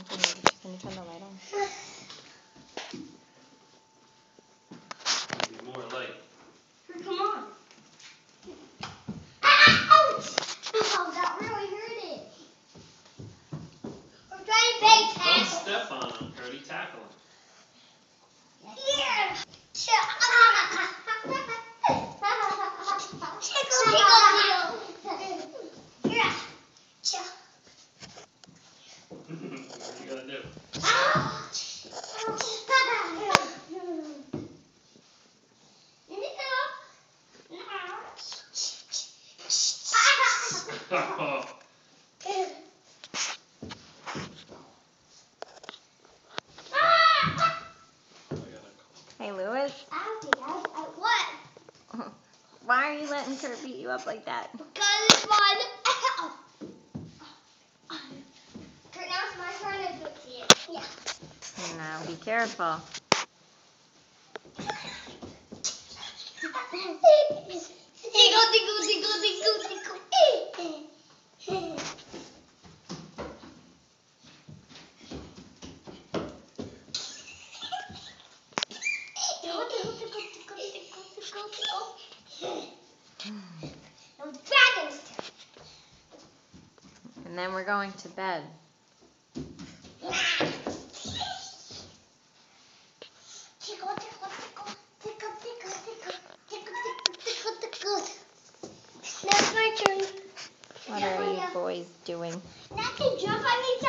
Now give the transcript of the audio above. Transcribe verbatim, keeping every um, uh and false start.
Can you turn the light on? Need more light. Come on. Ouch! Oh, that really hurt it. I'm trying to pay tackle. Don't step on him, Curdy. Tackle him. Here. Tickle, tickle, tickle. Here. What are you gonna do? Hey, Lewis. What? Why are you letting Curt beat you up like that? Because it's fun. Curt, now it's my turn to put it. Yeah. Now, be careful. Tickle, tickle, tickle, tickle, tickle. And then we're going to bed. That's my turn. What are you boys doing? Nothing, jump on me.